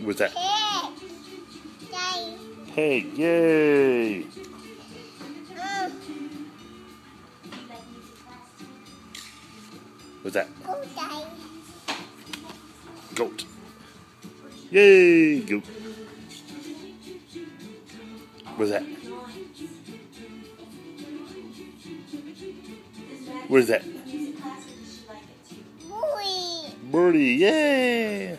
What's that? Pig. Pig. Yay. What's that? Goat. Yay, goat. What's that? What is that? Birdie. Yay.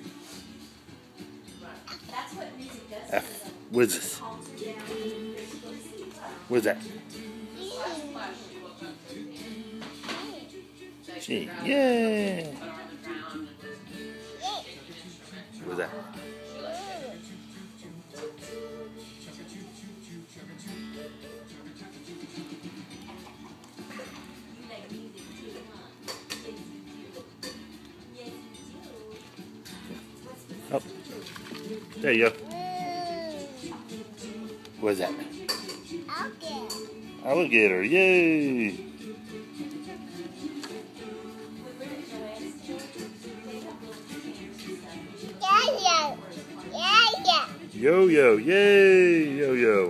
F. What is this? What is that? G. Yay. What is that? Oh, there you go. What is that? Alligator. Yay! Yo-yo. Yay! Yo-yo.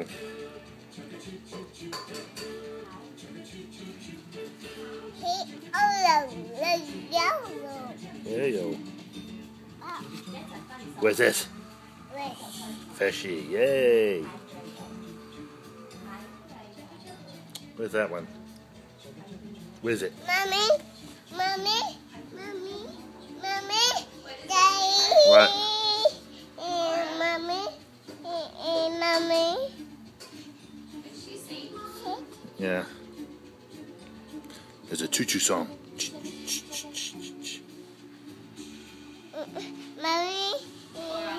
Yo-yo. What's this? Fishy. Yay! Where's that one? What is it? Mommy. Daddy. What? Mommy. Yeah. There's a choo-choo song. Mommy.